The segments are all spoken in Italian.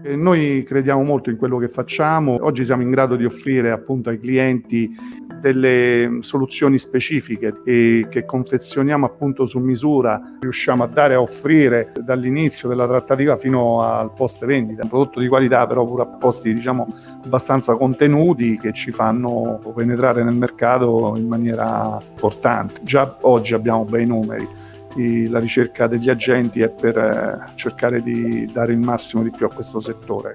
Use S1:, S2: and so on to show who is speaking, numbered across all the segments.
S1: Noi crediamo molto in quello che facciamo. Oggi siamo in grado di offrire appunto ai clienti delle soluzioni specifiche che confezioniamo appunto su misura. Riusciamo a offrire dall'inizio della trattativa fino al post vendita. Un prodotto di qualità, però pure a costi abbastanza contenuti, che ci fanno penetrare nel mercato in maniera importante. Già oggi abbiamo bei numeri. La ricerca degli agenti è per cercare di dare il massimo di più a questo settore.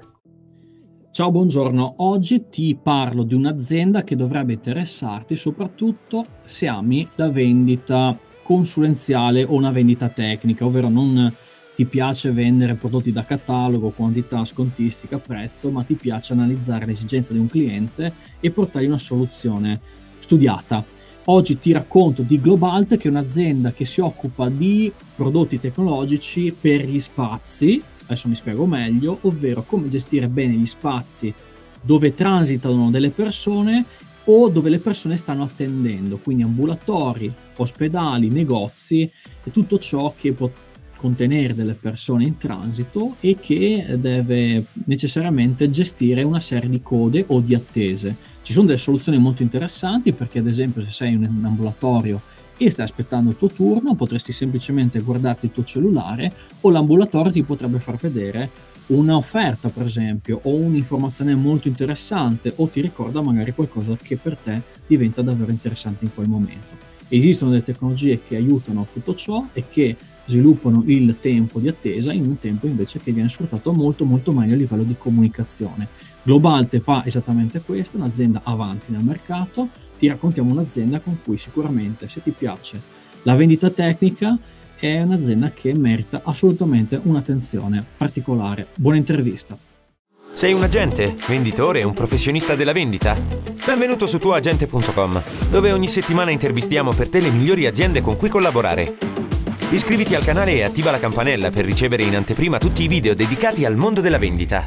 S2: Ciao, buongiorno. Oggi ti parlo di un'azienda che dovrebbe interessarti soprattutto se ami la vendita consulenziale o una vendita tecnica, ovvero non ti piace vendere prodotti da catalogo, quantità, scontistica, prezzo, ma ti piace analizzare le esigenze di un cliente e portargli una soluzione studiata. Oggi ti racconto di Globalt, che è un'azienda che si occupa di prodotti tecnologici per gli spazi. Adesso mi spiego meglio, ovvero come gestire bene gli spazi dove transitano delle persone o dove le persone stanno attendendo, quindi ambulatori, ospedali, negozi e tutto ciò che può contenere delle persone in transito e che deve necessariamente gestire una serie di code o di attese. Ci sono delle soluzioni molto interessanti perché, ad esempio, se sei in un ambulatorio e stai aspettando il tuo turno, potresti semplicemente guardarti il tuo cellulare o l'ambulatorio ti potrebbe far vedere un'offerta, per esempio, o un'informazione molto interessante, o ti ricorda magari qualcosa che per te diventa davvero interessante in quel momento. Esistono delle tecnologie che aiutano a tutto ciò e che sviluppano il tempo di attesa in un tempo invece che viene sfruttato molto molto meglio a livello di comunicazione. Globalt fa esattamente questo, un'azienda avanti nel mercato. Ti raccontiamo un'azienda con cui sicuramente, se ti piace la vendita tecnica, è un'azienda che merita assolutamente un'attenzione particolare. Buona intervista.
S3: Sei un agente, venditore, un professionista della vendita? Benvenuto su tuagente.com, dove ogni settimana intervistiamo per te le migliori aziende con cui collaborare. Iscriviti al canale e attiva la campanella per ricevere in anteprima tutti i video dedicati al mondo della vendita.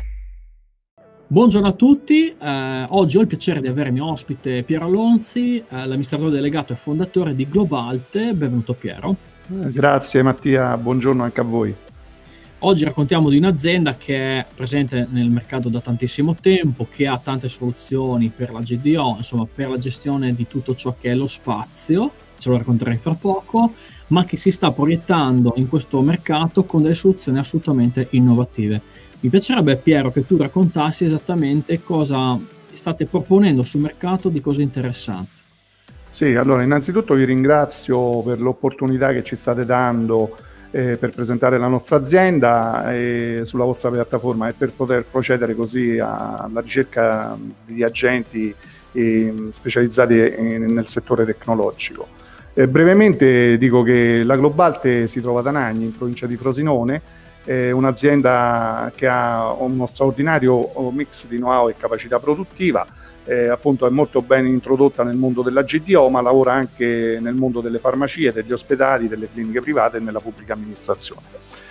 S2: Buongiorno a tutti, oggi ho il piacere di avere mio ospite Piero Alonzi, l'amministratore delegato e fondatore di Globalt. Benvenuto Piero.
S1: Grazie Mattia, buongiorno anche a voi.
S2: Oggi raccontiamo di un'azienda che è presente nel mercato da tantissimo tempo, che ha tante soluzioni per la GDO, insomma per la gestione di tutto ciò che è lo spazio, ce lo racconterai fra poco, ma che si sta proiettando in questo mercato con delle soluzioni assolutamente innovative. Mi piacerebbe, Piero, che tu raccontassi esattamente cosa state proponendo sul mercato di cose interessanti.
S1: Sì, allora innanzitutto vi ringrazio per l'opportunità che ci state dando per presentare la nostra azienda sulla vostra piattaforma e per poter procedere così alla ricerca di agenti specializzati nel settore tecnologico. Brevemente dico che la Globalt si trova ad Anagni, in provincia di Frosinone. È un'azienda che ha uno straordinario mix di know-how e capacità produttiva, appunto è molto ben introdotta nel mondo della GDO, ma lavora anche nel mondo delle farmacie, degli ospedali, delle cliniche private e nella pubblica amministrazione.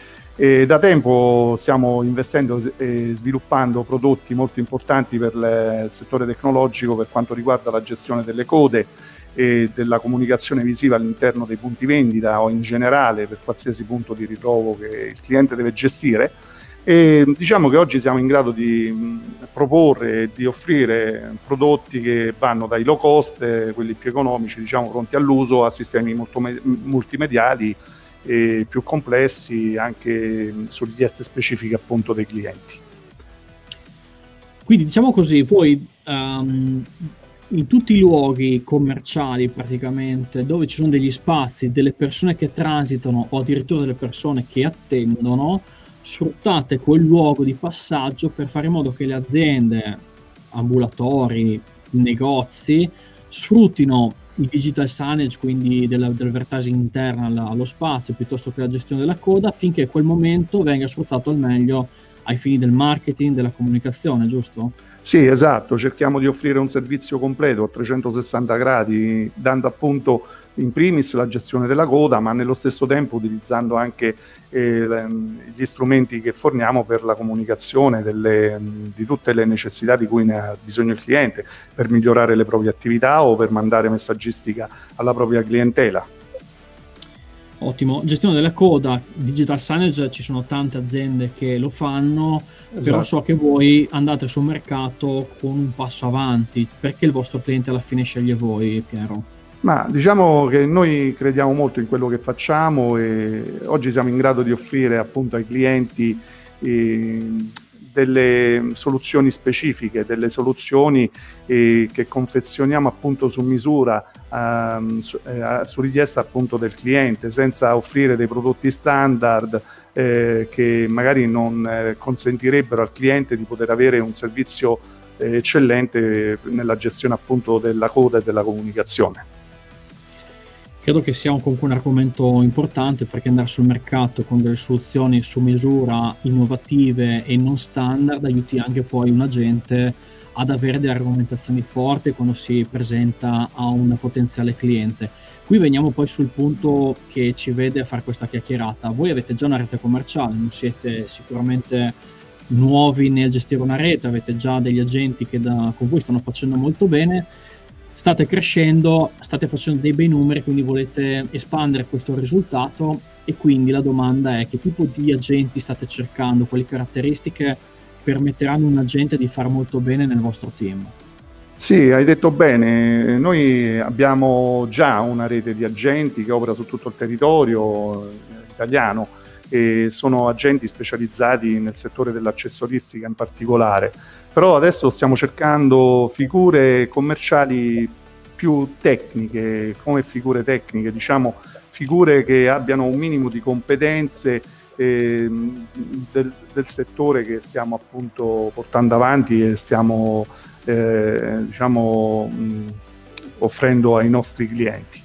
S1: Da tempo stiamo investendo e sviluppando prodotti molto importanti per il settore tecnologico per quanto riguarda la gestione delle code e della comunicazione visiva all'interno dei punti vendita o in generale per qualsiasi punto di ritrovo che il cliente deve gestire. E diciamo che oggi siamo in grado di proporre e di offrire prodotti che vanno dai low cost, quelli più economici, diciamo pronti all'uso, a sistemi molto multimediali e più complessi anche su richieste specifiche appunto dei clienti.
S2: Quindi diciamo così, voi in tutti i luoghi commerciali praticamente dove ci sono degli spazi, delle persone che transitano o addirittura delle persone che attendono, sfruttate quel luogo di passaggio per fare in modo che le aziende, ambulatori, negozi sfruttino il digital signage, quindi dell'advertising interna allo spazio piuttosto che la gestione della coda, affinché quel momento venga sfruttato al meglio ai fini del marketing, della comunicazione, giusto?
S1: Sì, esatto, cerchiamo di offrire un servizio completo a 360 gradi, dando appunto in primis la gestione della coda, ma nello stesso tempo utilizzando anche gli strumenti che forniamo per la comunicazione di tutte le necessità di cui ne ha bisogno il cliente, per migliorare le proprie attività o per mandare messaggistica alla propria clientela.
S2: Ottimo. Gestione della coda, digital signage, ci sono tante aziende che lo fanno,
S1: Esatto.
S2: però so che voi andate sul mercato con un passo avanti. Perché il vostro cliente alla fine sceglie voi, Piero?
S1: Ma diciamo che noi crediamo molto in quello che facciamo e oggi siamo in grado di offrire appunto ai clienti delle soluzioni specifiche, delle soluzioni che confezioniamo appunto su misura, su richiesta appunto del cliente, senza offrire dei prodotti standard che magari non consentirebbero al cliente di poter avere un servizio eccellente nella gestione appunto della coda e della comunicazione.
S2: Credo che sia comunque un argomento importante, perché andare sul mercato con delle soluzioni su misura innovative e non standard aiuti anche poi un agente ad avere delle argomentazioni forti quando si presenta a un potenziale cliente. Qui veniamo poi sul punto che ci vede a fare questa chiacchierata. Voi avete già una rete commerciale, non siete sicuramente nuovi nel gestire una rete, avete già degli agenti che con voi stanno facendo molto bene. State crescendo, state facendo dei bei numeri, quindi volete espandere questo risultato, e quindi la domanda è: che tipo di agenti state cercando? Quali caratteristiche permetteranno a un agente di fare molto bene nel vostro team?
S1: Sì, hai detto bene, noi abbiamo già una rete di agenti che opera su tutto il territorio italiano e sono agenti specializzati nel settore dell'accessoristica in particolare. Però adesso stiamo cercando figure commerciali più tecniche, come figure tecniche, diciamo figure che abbiano un minimo di competenze del settore che stiamo appunto portando avanti e stiamo diciamo offrendo ai nostri clienti.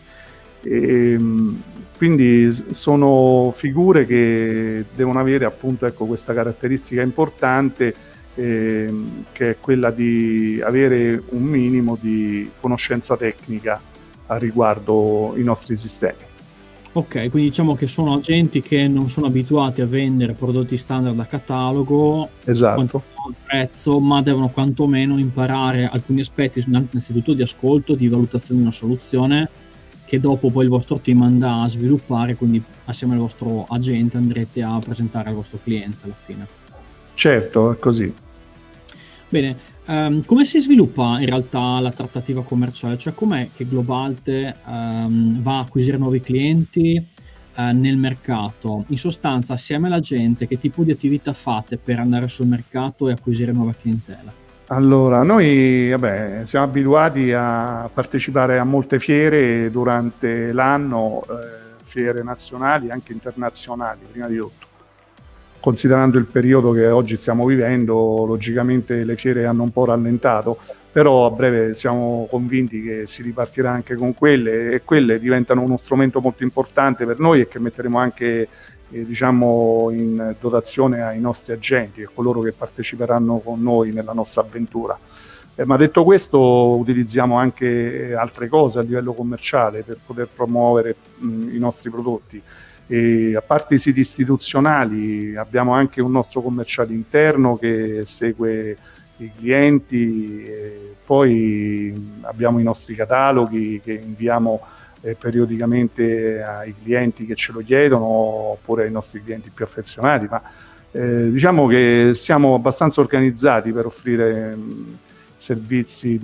S1: Quindi sono figure che devono avere appunto questa caratteristica importante, che è quella di avere un minimo di conoscenza tecnica a riguardo i nostri sistemi.
S2: Ok, quindi diciamo che sono agenti che non sono abituati a vendere prodotti standard a catalogo,
S1: esatto,
S2: al prezzo, ma devono quantomeno imparare alcuni aspetti, innanzitutto di ascolto, di valutazione di una soluzione, che dopo poi il vostro team andrà a sviluppare, quindi assieme al vostro agente andrete a presentare al vostro cliente alla fine.
S1: Certo, è così.
S2: Bene, come si sviluppa in realtà la trattativa commerciale? Cioè, com'è che Globalte va a acquisire nuovi clienti nel mercato? In sostanza, assieme alla gente, che tipo di attività fate per andare sul mercato e acquisire nuova clientela?
S1: Allora, noi siamo abituati a partecipare a molte fiere durante l'anno, fiere nazionali e anche internazionali, prima di tutto. Considerando il periodo che oggi stiamo vivendo, logicamente le fiere hanno un po' rallentato, però a breve siamo convinti che si ripartirà anche con quelle, e quelle diventano uno strumento molto importante per noi e che metteremo anche diciamo in dotazione ai nostri agenti e coloro che parteciperanno con noi nella nostra avventura. Ma detto questo, utilizziamo anche altre cose a livello commerciale per poter promuovere i nostri prodotti. E a parte i siti istituzionali, abbiamo anche un nostro commerciale interno che segue i clienti, e poi abbiamo i nostri cataloghi che inviamo periodicamente ai clienti che ce lo chiedono, oppure ai nostri clienti più affezionati, ma diciamo che siamo abbastanza organizzati per offrire servizi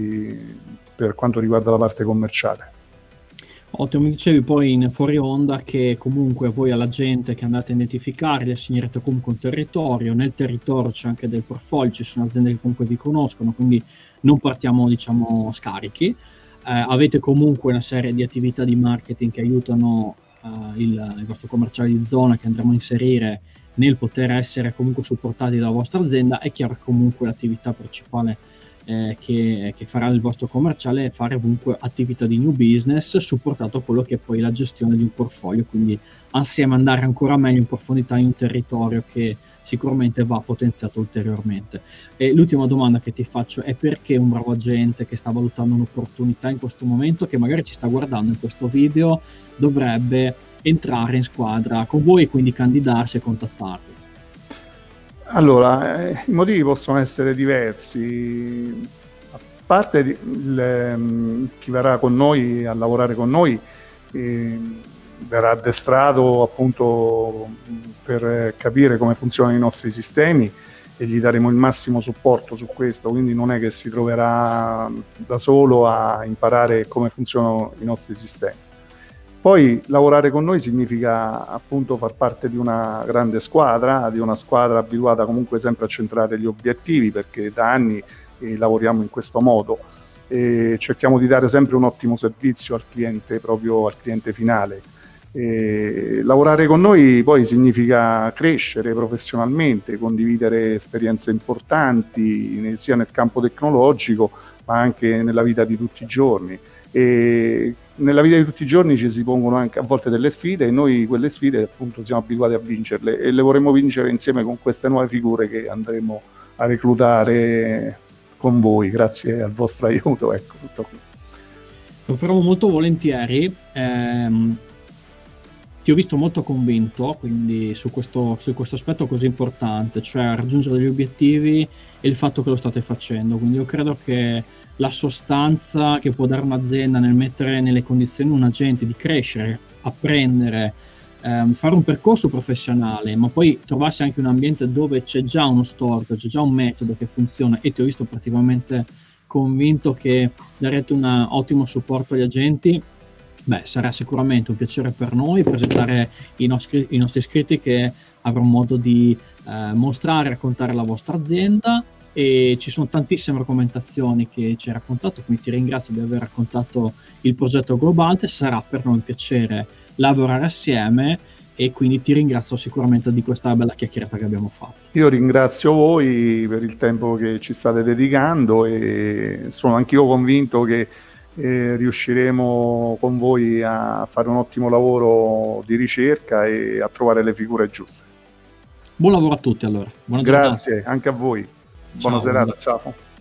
S1: per quanto riguarda la parte commerciale.
S2: Ottimo, mi dicevi poi in fuori onda che comunque voi alla gente che andate a identificare li assegnerete comunque un territorio, nel territorio c'è anche del portfolio, ci sono aziende che comunque vi conoscono, quindi non partiamo diciamo scarichi. Avete comunque una serie di attività di marketing che aiutano il vostro commerciale di zona, che andremo a inserire nel poter essere comunque supportati dalla vostra azienda. È chiaro che comunque l'attività principale che farà il vostro commerciale è fare comunque attività di new business, supportato a quello che è poi la gestione di un portfolio, quindi assieme andare ancora meglio in profondità in un territorio che sicuramente va potenziato ulteriormente. E l'ultima domanda che ti faccio è: perché un bravo agente che sta valutando un'opportunità in questo momento, che magari ci sta guardando in questo video, dovrebbe entrare in squadra con voi e quindi candidarsi e contattarvi?
S1: Allora, i motivi possono essere diversi. A parte chi verrà con noi a lavorare con noi, verrà addestrato appunto per capire come funzionano i nostri sistemi e gli daremo il massimo supporto su questo, quindi non è che si troverà da solo a imparare come funzionano i nostri sistemi. Poi lavorare con noi significa appunto far parte di una grande squadra, di una squadra abituata comunque sempre a centrare gli obiettivi, perché da anni lavoriamo in questo modo e cerchiamo di dare sempre un ottimo servizio al cliente, proprio al cliente finale. Lavorare con noi poi significa crescere professionalmente, condividere esperienze importanti sia nel campo tecnologico ma anche nella vita di tutti i giorni. E nella vita di tutti i giorni ci si pongono anche a volte delle sfide e noi quelle sfide appunto siamo abituati a vincerle e le vorremmo vincere insieme con queste nuove figure che andremo a reclutare con voi, grazie al vostro aiuto. Ecco, tutto qui.
S2: Lo faremo molto volentieri. Ti ho visto molto convinto, quindi su questo aspetto così importante, cioè raggiungere degli obiettivi e il fatto che lo state facendo. Quindi io credo che la sostanza che può dare un'azienda nel mettere nelle condizioni un agente di crescere, apprendere, fare un percorso professionale, ma poi trovarsi anche un ambiente dove c'è già uno storico, c'è già un metodo che funziona, e ti ho visto praticamente convinto che darete un ottimo supporto agli agenti. Beh, sarà sicuramente un piacere per noi presentare i nostri iscritti, che avrò modo di mostrare e raccontare la vostra azienda, e ci sono tantissime argomentazioni che ci hai raccontato, quindi ti ringrazio di aver raccontato il progetto Globante. Sarà per noi un piacere lavorare assieme e quindi ti ringrazio sicuramente di questa bella chiacchierata che abbiamo fatto.
S1: Io ringrazio voi per il tempo che ci state dedicando e sono anch'io convinto che riusciremo con voi a fare un ottimo lavoro di ricerca e a trovare le figure giuste.
S2: Buon lavoro a tutti allora. Buona
S1: Grazie,
S2: giornata.
S1: anche a voi. Buona serata, ciao.